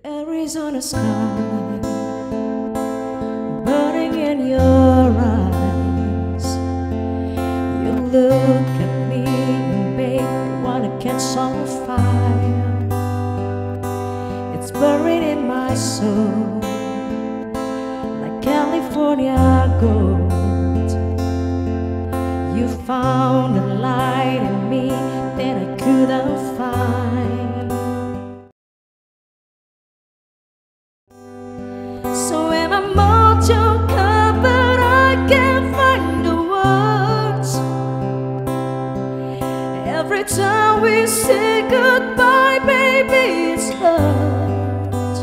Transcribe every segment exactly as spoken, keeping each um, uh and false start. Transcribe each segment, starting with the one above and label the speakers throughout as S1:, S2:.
S1: Arizona sky burning in your eyes. You look at me and babe, wanna catch on fire. It's buried in my soul like California gold. You found a light in me that I couldn't find. So when I'm all choked up but I can't find the words, every time we say goodbye, baby, it's hurt.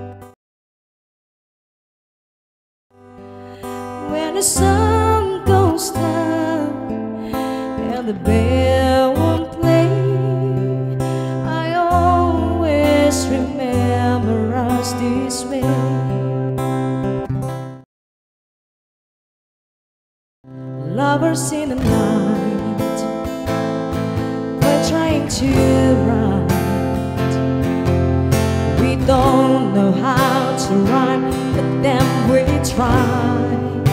S1: When the sun goes down and the bell won't play, I always remember us this way. Lovers in the night, we're trying to write. We don't know how to rhyme, but then we try.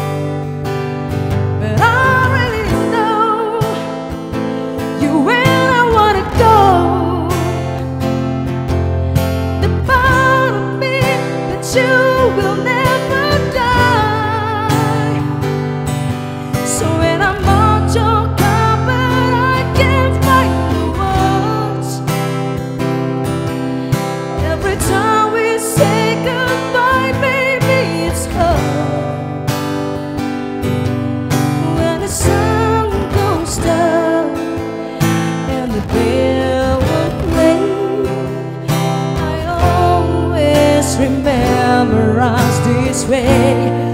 S1: But I really know you where I wanna go. The part of me that you will never die. So when I'm all choked up but I can't find the words, every time we say goodbye, baby, it's hurt. When the sun goes down and the bell will play, I always remember us this way.